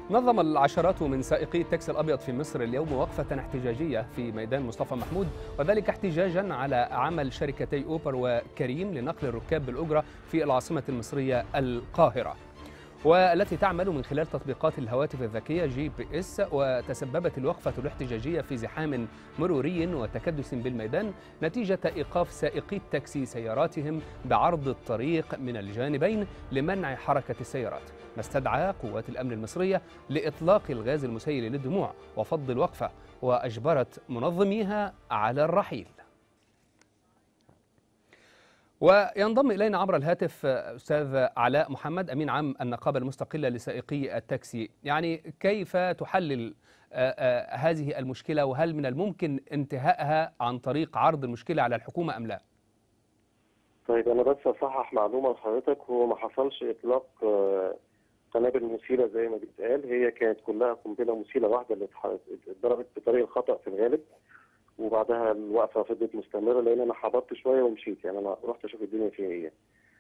نظم العشرات من سائقي التاكسي الأبيض في مصر اليوم وقفة احتجاجية في ميدان مصطفى محمود، وذلك احتجاجا على عمل شركتي أوبر وكريم لنقل الركاب بالأجرة في العاصمة المصرية القاهرة، والتي تعمل من خلال تطبيقات الهواتف الذكية GPS. وتسببت الوقفة الاحتجاجية في زحام مروري وتكدس بالميدان نتيجة إيقاف سائقي التاكسي سياراتهم بعرض الطريق من الجانبين لمنع حركة السيارات، ما استدعى قوات الأمن المصرية لإطلاق الغاز المسيل للدموع وفض الوقفة، وأجبرت منظميها على الرحيل. وينضم إلينا عبر الهاتف أستاذ علاء محمد أمين عام النقابة المستقلة لسائقي التاكسي. يعني كيف تحلل هذه المشكلة، وهل من الممكن انتهائها عن طريق عرض المشكلة على الحكومة أم لا؟ طيب أنا بس أصحح معلومة لحضرتك، هو ما حصلش إطلاق قنابل مثيرة زي ما بيتقال، هي كانت كلها قنبلة مثيرة واحدة اللي اتضربت بطريق الخطأ في الغالب، وبعدها الوقفه فضلت مستمره لان انا حبطت شويه ومشيت، يعني انا رحت اشوف الدنيا فيها ايه.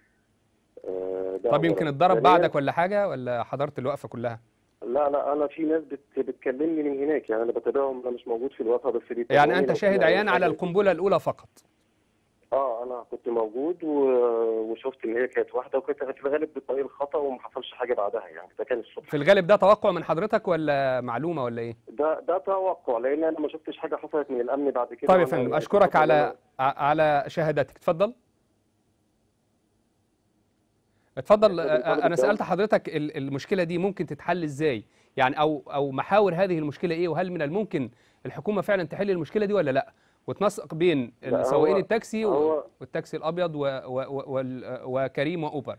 طب يمكن اتضرب بعدك ولا حاجه، ولا حضرت الوقفه كلها؟ لا انا في ناس بتكلمني من هناك، يعني انا بتابعهم، انا مش موجود في الوقفه بس يعني انت شاهد عيان على القنبله الاولى فقط؟ انا كنت موجود وشفت ان هي كانت واحده، وكانت في الغالب بطريق الخطا وما حصلش حاجه بعدها، يعني ده كان الصبح. في الغالب ده توقع من حضرتك ولا معلومه ولا ايه؟ ده توقع، لان انا ما شفتش حاجه حصلت من الامن بعد كده. طيب يا فندم، اشكرك على شهادتك. اتفضل. انا سالت حضرتك المشكله دي ممكن تتحل ازاي، يعني او محاور هذه المشكله ايه، وهل من الممكن الحكومه فعلا تحل المشكله دي ولا لا، وتنسق بين سواقين التاكسي والتاكسي الابيض وكريم واوبر.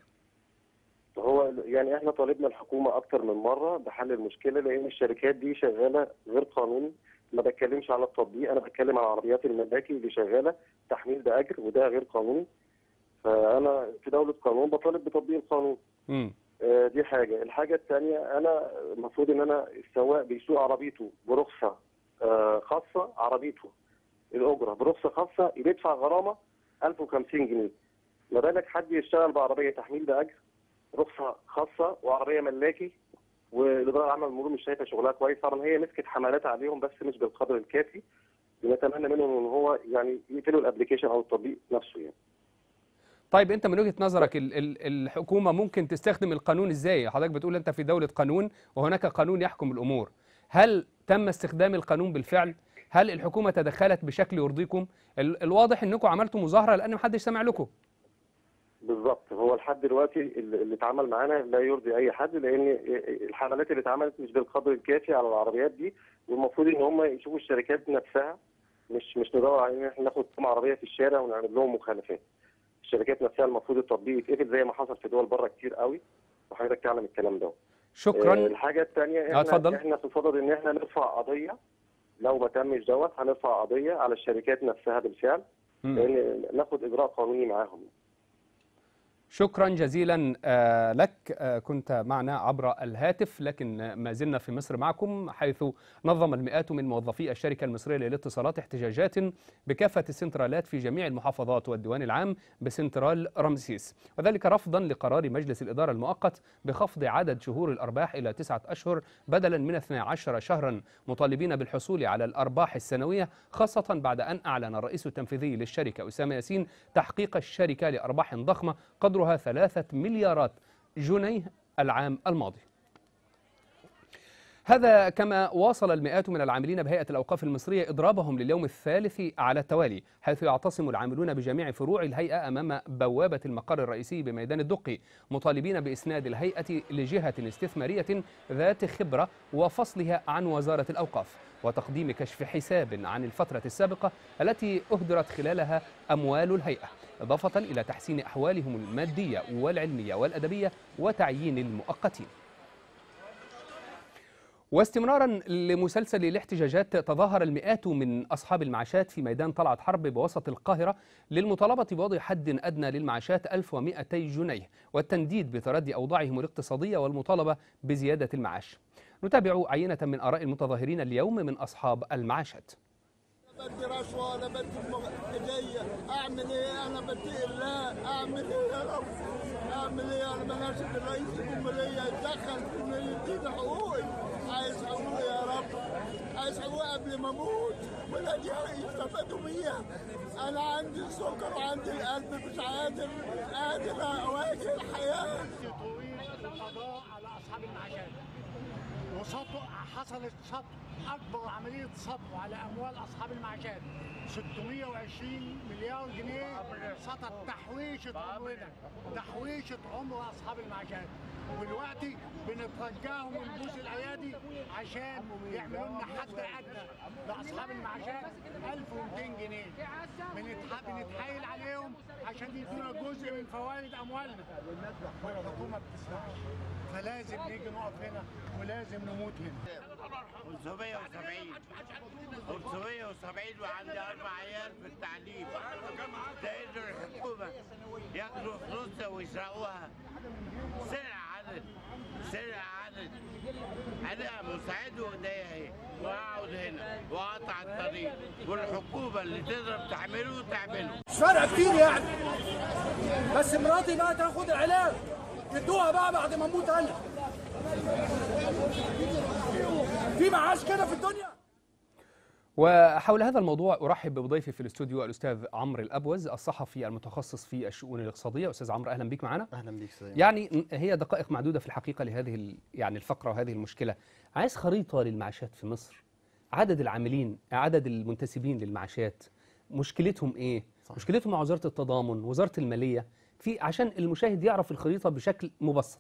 هو يعني احنا طالبنا الحكومه اكتر من مره بحل المشكله، لان الشركات دي شغاله غير قانوني. ما بتكلمش على التطبيق، انا بتكلم على عربيات الملاكي اللي شغاله تحميل باجر، وده غير قانوني. فانا في دوله قانون بطالب بتطبيق القانون. دي حاجه. الحاجه الثانيه، انا المفروض ان انا السواق بيسوق عربيته برخصه خاصه، عربيته الاجره برخصه خاصه، بيدفع غرامه 1050 جنيه. ما بالك حد يشتغل بعربيه تحميل باجر، رخصه خاصه، وعربيه ملاكي، والاداره العامه للمرور مش شايفه شغلها كويس. طبعا هي مسكت حملات عليهم بس مش بالقدر الكافي. بنتمنى منهم ان هو يعني يقفلوا الابلكيشن او التطبيق نفسه يعني. طيب انت من وجهة نظرك الحكومة ممكن تستخدم القانون ازاي؟ حضرتك بتقول انت في دولة قانون وهناك قانون يحكم الامور. هل تم استخدام القانون بالفعل؟ هل الحكومة تدخلت بشكل يرضيكم؟ الواضح انكم عملتوا مظاهرة لان محدش سمع لكم. بالظبط، هو لحد دلوقتي اللي اتعمل معانا لا يرضي اي حد، لان الحملات اللي اتعملت مش بالقدر الكافي على العربيات دي، والمفروض ان هم يشوفوا الشركات نفسها، مش ندور على ان احنا ناخد كام عربيه في الشارع ونعمل لهم مخالفات. الشركات نفسها المفروض التطبيق يتقفل زي ما حصل في دول بره كتير قوي، وحضرتك تعلم الكلام ده. شكرا. الحاجه الثانيه، احنا في صدد ان احنا نرفع قضيه، لو ما تمش دوت هنرفع قضيه على الشركات نفسها بالفعل، لان ناخد اجراء قانوني معاهم. شكرا جزيلا لك. كنت معنا عبر الهاتف، لكن ما زلنا في مصر معكم، حيث نظم المئات من موظفي الشركة المصرية للاتصالات احتجاجات بكافة السنترالات في جميع المحافظات والديوان العام بسنترال رمسيس، وذلك رفضا لقرار مجلس الإدارة المؤقت بخفض عدد شهور الأرباح إلى 9 أشهر بدلا من 12 شهرا، مطالبين بالحصول على الأرباح السنوية، خاصة بعد أن أعلن الرئيس التنفيذي للشركة أسامة ياسين تحقيق الشركة لأرباح ضخمة قدرها 3 مليارات جنيه العام الماضي. هذا كما واصل المئات من العاملين بهيئة الأوقاف المصرية إضرابهم لليوم الثالث على التوالي، حيث يعتصم العاملون بجميع فروع الهيئة أمام بوابة المقر الرئيسي بميدان الدقي، مطالبين بإسناد الهيئة لجهة استثمارية ذات خبرة وفصلها عن وزارة الأوقاف، وتقديم كشف حساب عن الفترة السابقة التي أهدرت خلالها أموال الهيئة، إضافة إلى تحسين أحوالهم المادية والعلمية والأدبية وتعيين المؤقتين. واستمرارا لمسلسل الاحتجاجات، تظاهر المئات من أصحاب المعاشات في ميدان طلعت حرب بوسط القاهرة للمطالبة بوضع حد أدنى للمعاشات 1200 جنيه والتنديد بتردي أوضاعهم الاقتصادية والمطالبة بزيادة المعاش. نتابع عينة من آراء المتظاهرين اليوم من أصحاب المعاشات. بدي رشوة، أنا بدي هدية، أعمل إيه؟ أنا بدي الله، أعمل إيه يا رب؟ أعمل إيه؟ أنا بناشد الرئيس الجمهورية يتدخل في إنه يديني حقوقي. يسعوا قبل ما اموت، ولادي يستفادوا بيها. انا عندي السكر وعندي القلب، مش قادر اواجه الحياه. طويل القضاء على اصحاب المعاشات، وسطو حصلت سطو، اكبر عمليه سطو على اموال اصحاب المعاشات. 620 مليار جنيه سطت تحويشه عمرنا، تحويشه عمر اصحاب المعاشات. ودلوقتي بنترجاهم من بوس الايادي عشان يعملوا لنا حد ادنى لاصحاب المعاشات 1200 جنيه. بنتحايل عليهم عشان يدونا جزء من فوائد اموالنا، والحكومه ما بتسمعش. فلازم نيجي نقف هنا ولازم نموت هنا. 370 وعندي 4 عيال في التعليم. ده قدر الحكومه ياخدوا فلوسها ويسرقوها. سرقة عدد. انا مساعد وايديا اهي، واقعد هنا واقطع الطريق، والحكومه اللي تقدر تعمله تعمله. مش فارقه كتير يعني، بس مراتي بقى تاخد العلاج يدوها بقى بعد ما اموت انا. في معاش كده في الدنيا. وحول هذا الموضوع أرحب بضيفي في الاستوديو الأستاذ عمرو الأبوز، الصحفي المتخصص في الشؤون الاقتصادية. أستاذ عمرو، أهلا بك معنا. أهلا بك سيدي. يعني هي دقائق معدودة في الحقيقة لهذه يعني الفقرة وهذه المشكلة. عايز خريطة للمعاشات في مصر، عدد العاملين، عدد المنتسبين للمعاشات، مشكلتهم إيه؟ صحيح. مشكلتهم مع وزارة التضامن، وزارة المالية، عشان المشاهد يعرف الخريطة بشكل مبسط.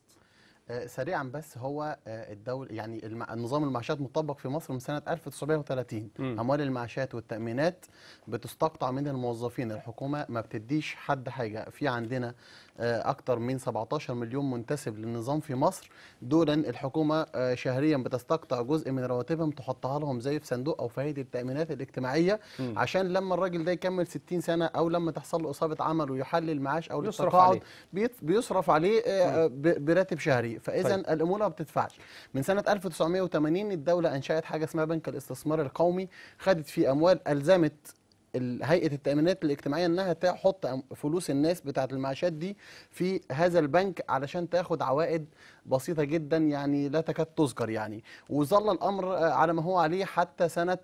سريعا بس، هو الدولة يعني النظام المعاشات مطبق في مصر من سنة 1930. أموال المعاشات والتأمينات بتستقطع من الموظفين، الحكومة ما بتديش حد حاجة. في عندنا أكتر من 17 مليون منتسب للنظام في مصر، دولا الحكومة شهريا بتستقطع جزء من رواتبهم تحطها لهم زي في صندوق أو فائدة التأمينات الاجتماعية، عشان لما الراجل ده يكمل 60 سنة أو لما تحصل له إصابة عمل ويحل المعاش أو التقاعد بيصرف عليه براتب شهري. فإذا الأمور ما بتدفعش. من سنة 1980 الدولة أنشأت حاجة اسمها بنك الاستثمار القومي، خدت فيه أموال، ألزمت هيئة التأمينات الاجتماعية انها تحط فلوس الناس بتاعة المعاشات دي في هذا البنك علشان تاخد عوائد بسيطة جدا، يعني لا تكاد تذكر يعني. وظل الأمر على ما هو عليه حتى سنة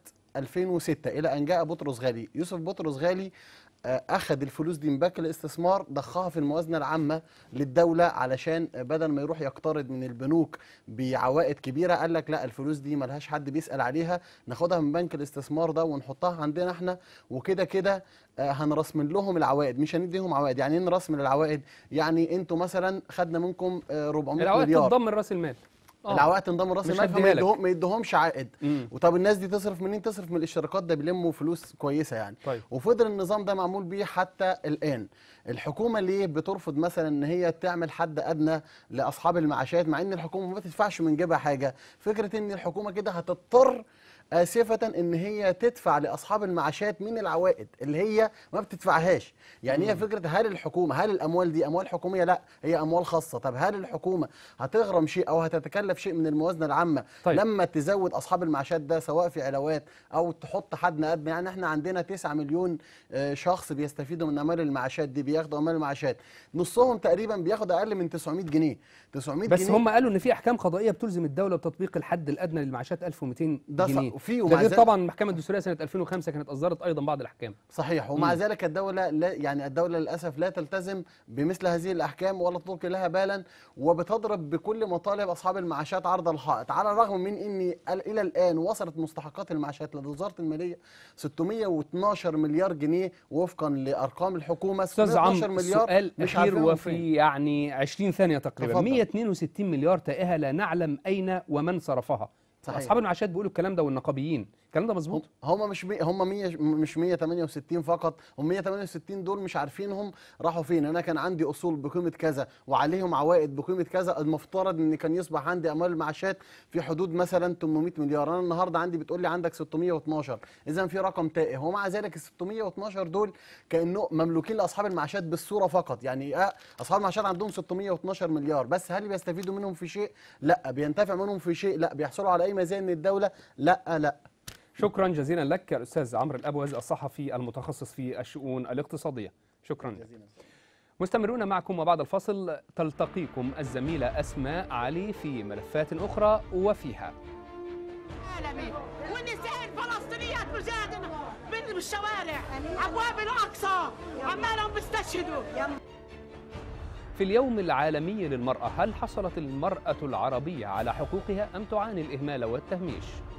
2006 إلى أن جاء بطرس غالي. يوسف بطرس غالي أخذ الفلوس دي من بنك الاستثمار، ضخها في الموازنة العامة للدولة علشان بدل ما يروح يقترض من البنوك بعوائد كبيرة، قال لك لا، الفلوس دي ملهاش حد بيسأل عليها، ناخدها من بنك الاستثمار ده ونحطها عندنا احنا، وكده كده هنرسم لهم العوائد، مش هنديهم عوائد. يعني ايه نرسم العوائد؟ يعني انتوا مثلا خدنا منكم 400 مليار، العوائد تنضم راس المال. العوائد تنضم راس المال، فما يدوهمش عائد. وطب الناس دي تصرف منين؟ تصرف من الاشتراكات، ده بيلموا فلوس كويسه يعني. طيب. وفضل النظام ده معمول بيه حتى الان. الحكومه ليه بترفض مثلا ان هي تعمل حد ادنى لاصحاب المعاشات، مع ان الحكومه ما تدفعش من جيبها حاجه؟ فكره ان الحكومه كده هتضطر آسفة ان هي تدفع لاصحاب المعاشات من العوائد اللي هي ما بتدفعهاش. يعني هي فكره، هل الحكومه، هل الاموال دي اموال حكوميه؟ لا، هي اموال خاصه. طب هل الحكومه هتغرم شيء او هتتكلف شيء من الموازنه العامه لما تزود اصحاب المعاشات ده، سواء في علاوات او تحط حد ادنى؟ يعني احنا عندنا 9 مليون شخص بيستفيدوا من اموال المعاشات دي، بياخدوا اموال المعاشات، نصهم تقريبا بياخد اقل من 900 جنيه. 900 بس جنيه. هم قالوا ان في احكام قضائيه بتلزم الدوله بتطبيق الحد الادنى للمعاشات 1200 جنيه. ده غير طبعا المحكمه الدستوريه سنه 2005 كانت اصدرت ايضا بعض الاحكام. صحيح. ومع ذلك الدوله لا، يعني الدوله للاسف لا تلتزم بمثل هذه الاحكام ولا تلقي لها بالا، وبتضرب بكل مطالب اصحاب المعاشات عرض الحائط، على الرغم من ان الى الان وصلت مستحقات المعاشات لدى وزاره الماليه 612 مليار جنيه وفقا لارقام الحكومه. 612 مليار. سؤال اخير وفي يعني 20 ثانيه تقريبا. تفضل. 162 مليار تائهه لا نعلم اين ومن صرفها. صحيح. اصحاب المعاشات بيقولوا الكلام ده والنقابيين، الكلام ده مظبوط؟ هم مش 168 فقط، هم 168 دول مش عارفينهم راحوا فين. انا كان عندي اصول بقيمه كذا وعليهم عوائد بقيمه كذا، المفترض ان كان يصبح عندي اموال المعاشات في حدود مثلا 800 مليار، انا النهارده عندي بتقول لي عندك 612، اذا في رقم تائه. ومع ذلك ال 612 دول كانه مملوكين لاصحاب المعاشات بالصوره فقط. يعني اصحاب المعاشات عندهم 612 مليار، بس هل بيستفيدوا منهم في شيء؟ لا. بينتفع منهم في شيء؟ لا. بيحصلوا على اي مزايا من الدوله؟ لا. شكرا جزيلا لك الأستاذ عمرو الأبوز، الصحفي المتخصص في الشؤون الاقتصادية. شكرا جزيلا. مستمرون معكم، وبعد الفاصل تلتقيكم الزميلة أسماء علي في ملفات أخرى وفيها. العالمي، والنساء الفلسطينيات مجاهدين بالشوارع، ابواب الاقصى عمالهم بيستشهدوا. في اليوم العالمي للمرأة، هل حصلت المرأة العربية على حقوقها أم تعاني الإهمال والتهميش؟